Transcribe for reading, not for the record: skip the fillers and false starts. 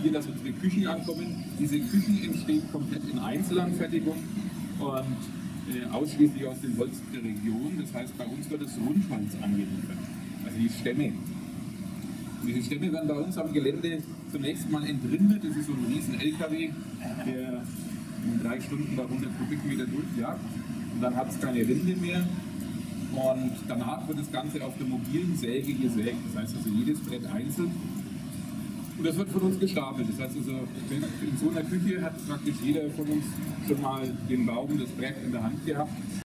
hier, dass unsere Küchen ankommen. Diese Küchen entstehen komplett in Einzelanfertigung und ausschließlich aus dem Holz der Region. Das heißt, bei uns wird das Rundholz angeliefert, also die Stämme. Und diese Stämme werden bei uns am Gelände zunächst mal entrindet. Das ist so ein riesen LKW, der in 3 Stunden da 100 Kubikmeter durchjagt. Und dann hat es keine Rinde mehr. Und danach wird das Ganze auf der mobilen Säge gesägt. Das heißt also jedes Brett einzeln. Und das wird von uns gestapelt. Das heißt also, in so einer Küche hat praktisch jeder von uns schon mal den Baum, das Brett in der Hand gehabt.